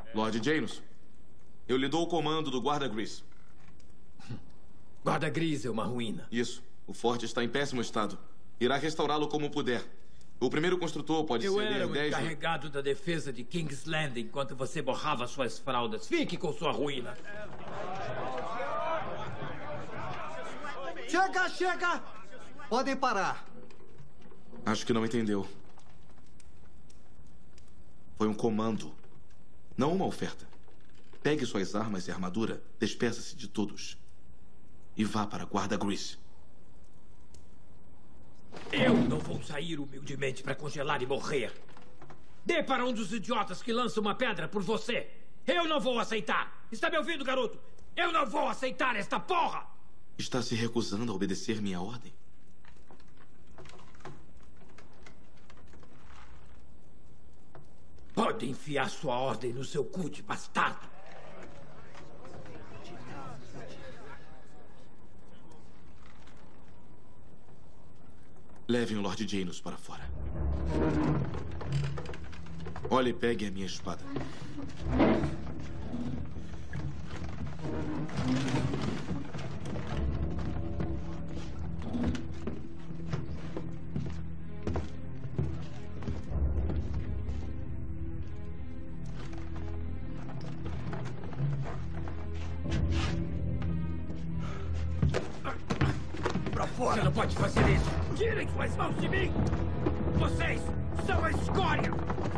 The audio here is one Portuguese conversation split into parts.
Lord Janus, eu lhe dou o comando do Guarda Gris. Guarda Gris é uma ruína. Isso. O forte está em péssimo estado. Irá restaurá-lo como puder. O primeiro construtor pode ser... Eu era o encarregado da defesa de King's Landing enquanto você borrava suas fraldas. Fique com sua ruína. Chega, chega! Podem parar. Acho que não entendeu. Foi um comando, não uma oferta. Pegue suas armas e armadura, despeça-se de todos e vá para a Guarda Gris. Eu não vou sair humildemente para congelar e morrer. Dê para um dos idiotas que lança uma pedra por você. Eu não vou aceitar. Está me ouvindo, garoto? Eu não vou aceitar esta porra! Está se recusando a obedecer minha ordem? Pode enfiar sua ordem no seu cu de bastardo. Levem o Lord Janus para fora. Olhe e pegue a minha espada. Pra fora! Você não pode fazer isso! Tirem suas mãos de mim! Vocês são a escória!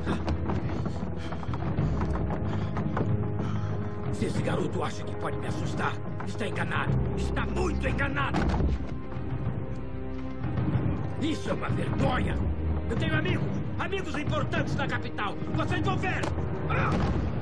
Se esse garoto acha que pode me assustar, está enganado! Está muito enganado! Isso é uma vergonha! Eu tenho amigos! Amigos importantes na capital! Vocês vão ver! Ah!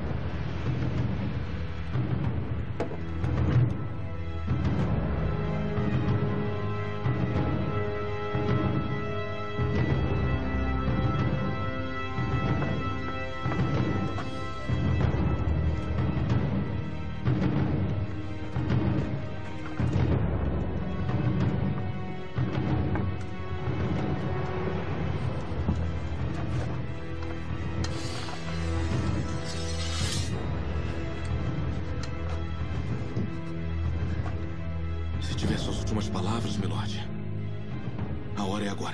Se tiver suas últimas palavras, milord, a hora é agora.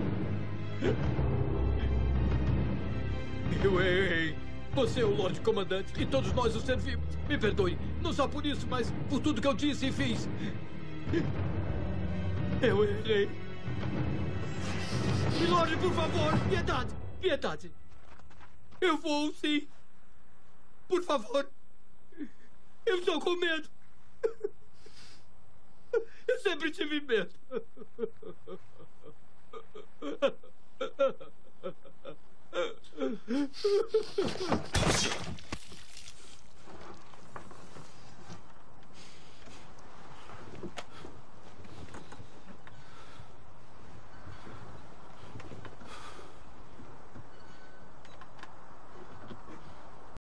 Eu errei. Você é o Lorde Comandante e todos nós o servimos. Me perdoe, não só por isso, mas por tudo que eu disse e fiz. Eu errei. Milord, por favor, piedade, piedade. Eu vou, sim. Por favor. Eu estou com medo. Eu sempre tive medo.